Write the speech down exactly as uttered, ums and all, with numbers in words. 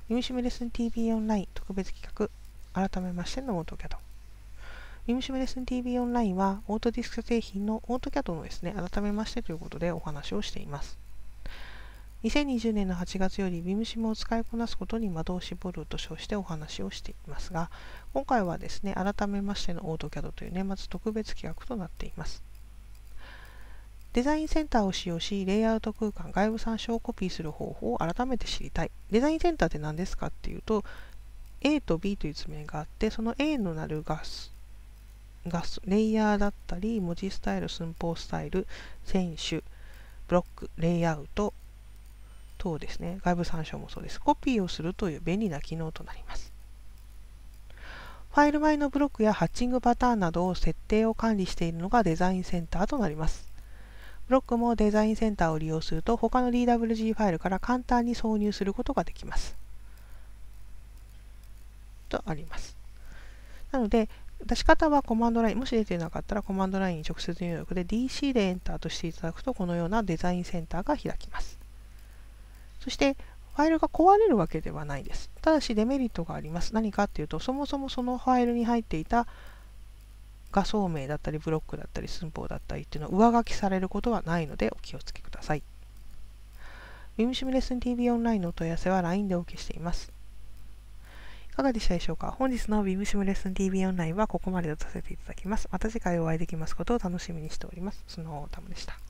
ビムシミュレーション ティービー オンライン特別企画、改めましてのオートキャド。ビムシミュレーション ティービー オンラインはオートディスク製品のオートキャドのですね、改めましてということでお話をしています。にせんにじゅうねんのはちがつより ビムシム を使いこなすことに的を絞ると称してお話をしていますが、今回はですね、改めましてのオートキャドという年末特別企画となっています。デザインセンターを使用し、レイアウト空間、外部参照をコピーする方法を改めて知りたい。デザインセンターって何ですかっていうと、A と B という図面があって、その A のなる画素、画素レイヤーだったり、文字スタイル、寸法スタイル、選手、ブロック、レイアウト等ですね。外部参照もそうです。コピーをするという便利な機能となります。ファイル前のブロックやハッチングパターンなどを設定を管理しているのがデザインセンターとなります。ブロックもデザインセンターを利用すると他の ディーダブリュージー ファイルから簡単に挿入することができます。とあります。なので、出し方はコマンドライン、もし出ていなかったらコマンドラインに直接入力で ディーシー でエンターとしていただくとこのようなデザインセンターが開きます。そして、ファイルが壊れるわけではないです。ただしデメリットがあります。何かっていうと、そもそもそのファイルに入っていた画素名だったりブロックだったり寸法だったりっていうのは上書きされることはないのでお気をつけください。ビムシミュレーション ティービー オンラインのお問い合わせは ライン でお受けしています。いかがでしたでしょうか。本日のビムシミュレーション ティービー オンラインはここまでとさせていただきます。また次回お会いできますことを楽しみにしております。スノータムでした。